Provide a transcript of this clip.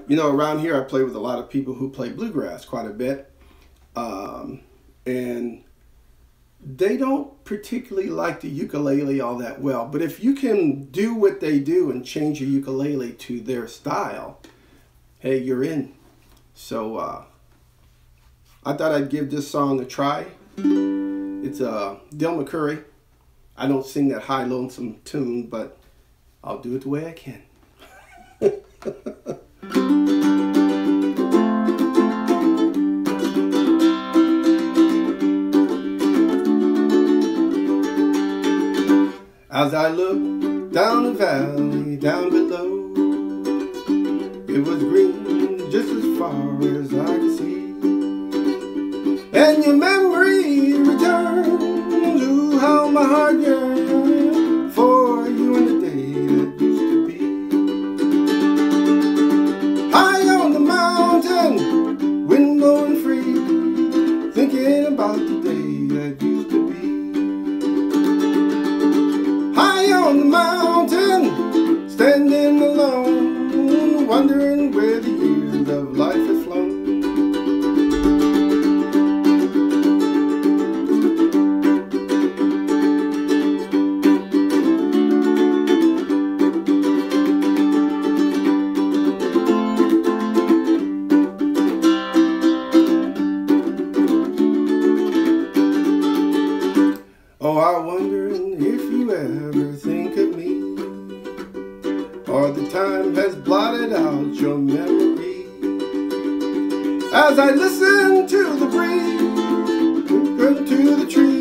You know, around here I play with a lot of people who play bluegrass quite a bit. And they don't particularly like the ukulele all that well. But if you can do what they do and change your ukulele to their style, hey, you're in. So I thought I'd give this song a try. It's Del McCoury. I don't sing that high lonesome tune, but I'll do it the way I can. As I looked down the valley, down below, it was green just as far as I could see. And your memory returned to how my heart yearned for you in the day that used to be. High on the mountain, wind blowing free, thinking about the day that used to be. High on the mountain, standing alone, wondering where the years of life have flown. Oh, I wonder if you ever think of me, or the time has blotted out your memory. As I listen to the breeze, to the trees,